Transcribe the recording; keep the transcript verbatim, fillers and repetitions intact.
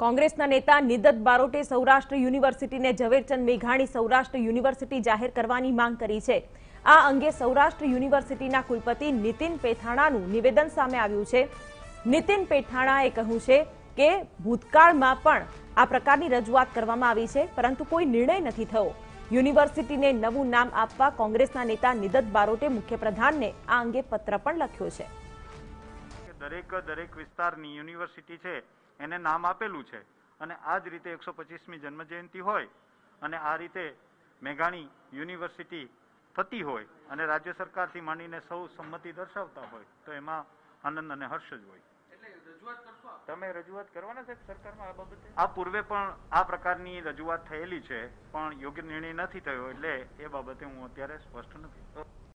કોંગ્રેસના નેતા નિદત્ત બારોટે સૌરાષ્ટ્ર યુનિવર્સિટીને ઝવેરચંદ મેઘાણી સૌરાષ્ટ્ર યુનિવર્સિટી જાહેર કરવાની માંગ કરી છે। આ અંગે સૌરાષ્ટ્ર યુનિવર્સિટીના કુલપતિ નીતિન પેથાણાનું નિવેદન સામે આવ્યું છે। નીતિન પેથાણાએ કહ્યું છે કે ભૂતકાળમાં પણ આ પ્રકારની રજૂઆત કરવામાં આવી છે, પરંતુ કોઈ નિર્ણય નથી થયો। યુનિવર્સિટીને નવું નામ આપવા કોંગ્રેસના નેતા નિદત્ત બારોટે મુખ્યપ્રધાનને આ અંગે પત્ર પણ લખ્યો છે। દરેક દરેક વિસ્તારની યુનિવર્સિટી છે એને નામ આપેલું છે અને આ જ રીતે એકસો પચીસમી જન્મજયંતિ હોય અને આ રીતે મેઘાણી યુનિવર્સિટી થતી હોય અને રાજ્ય સરકારથી માંડીને સૌ સંમતિ દર્શાવતા હોય તો એમાં આનંદ અને હર્ષ જ હોય। તમે રજૂઆત કરવાના છે સરકારમાં આ બાબતે? આ પૂર્વે પણ આ પ્રકારની રજૂઆત થયેલી છે પણ યોગ્ય નિર્ણય નથી થયો એટલે એ બાબતે હું અત્યારે સ્પષ્ટ નથી।